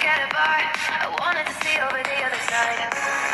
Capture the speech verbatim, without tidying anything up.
at a bar. I wanted to see over the other side.